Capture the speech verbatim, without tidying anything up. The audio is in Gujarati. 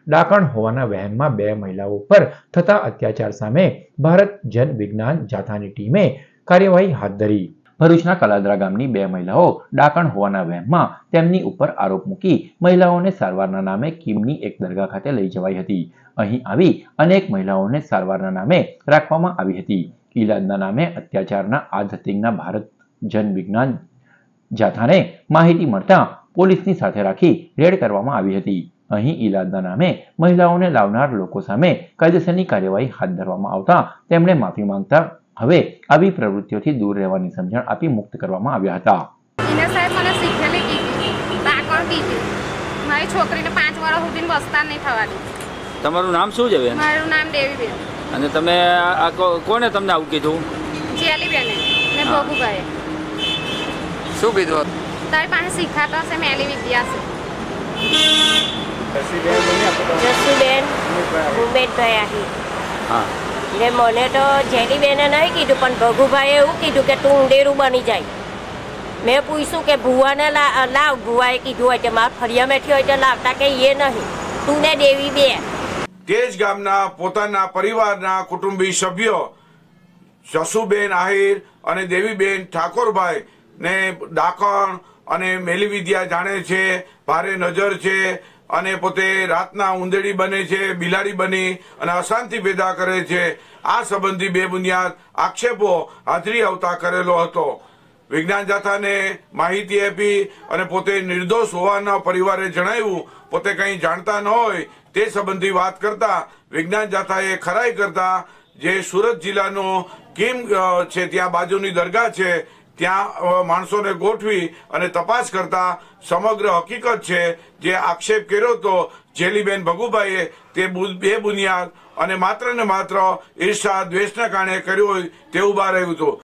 ડાકણ હોવાના વહેમમાં બે મહિલાઓ પર થતા અત્યાચાર સામે ભારત જન વિજ્ઞાન જાથાની ટીમે કાર્યવાહી હાથ ધરી। ભરૂચના કલાદરા ગામની બે મહિલાઓ ડાકણ હોવાના વહેમમાં તેમની ઉપર આરોપ મૂકી મહિલાઓને સારવારના નામે કીમની એક દરગાહ ખાતે લઈ જવાઈ હતી। અહીં આવી અનેક મહિલાઓને સારવારના નામે રાખવામાં આવી હતી। ઈલાજના નામે અત્યાચારના આ ધતિંગના ભારત જન વિજ્ઞાન જાથાને માહિતી મળતા પોલીસની સાથે રાખી રેડ કરવામાં આવી હતી। અહીં ઈલાજના નામે મહિલાઓને લાવનાર લોકો સામે કાયદેસરની કાર્યવાહી હાથ ધરવામાં આવતા તેમણે માફી માંગતા હવે આવી પ્રવૃત્તિઓથી દૂર રહેવાની સમજણ આપી મુક્ત કરવામાં આવ્યા હતા। સાહેબ મને શીખેલી કીધી ડાકણ કીધી મારી છોકરીને પાંચ વર્ષ સુધી બસતા નહીં થવાની। તમારું નામ શું છે બેન? મારું નામ દેવીબેન। અને તમે આ કોને તમને આવું કીધું? જેલીબેને ને ભોગુભાઈએ। શું કીધું? તારી પાસે શીખાતા હશે મેલી વિદ્યા છે। જસુબેન ભૂપેશભાઈ આહી। હા એટલે મને તો જેલીબેને નહીં કીધું પણ ભગુભાઈએ એવું કીધું કે તું ઊંડેરું બની જાય। મેં પૂછ્યું કે ભુવાને લાવ ભુવાએ કીધું હોય કે મારા ફરિયા મેઠી હોય તો લાવતા કે એ નહીં તું ને દેવી બે। તે જ ગામના પોતાના પરિવારના કુટુંબી સભ્યો જસુબેન આહિર અને દેવીબેન ઠાકોરભાઈ ને ડાકણ અને મેલી વિદ્યા જાણે છે, ભારે નજર છે અને પોતે રાતના ઉંદેડી બને છે, બિલાડી બની અને અશાંતિ પેદા કરે છે। આ સંબંધી બે બુનિયાદ આક્ષેપો હાજરી આવતા કરેલો હતો। વિજ્ઞાન જાથાને માહિતી આપી અને પોતે નિર્દોષ હોવાના પરિવારે જણાવ્યું, પોતે કંઈ જાણતા ન હોય તે સંબંધી વાત કરતા વિજ્ઞાન જાથાએ ખરાઈ કરતા જે સુરત જિલ્લાનો કીમ છે ત્યાં બાજુની દરગાહ છે ત્યાં માણસોને ગોઠવી અને તપાસ કરતા સમગ્ર હકીકત છે જે આક્ષેપ કર્યો હતો જેલીબેન ભગુભાઈએ તે બે બુનિયાદ અને માત્ર ને માત્ર ઈર્ષા દ્વેષના કારણે કર્યો હોય તેવું બહાર આવ્યું હતું।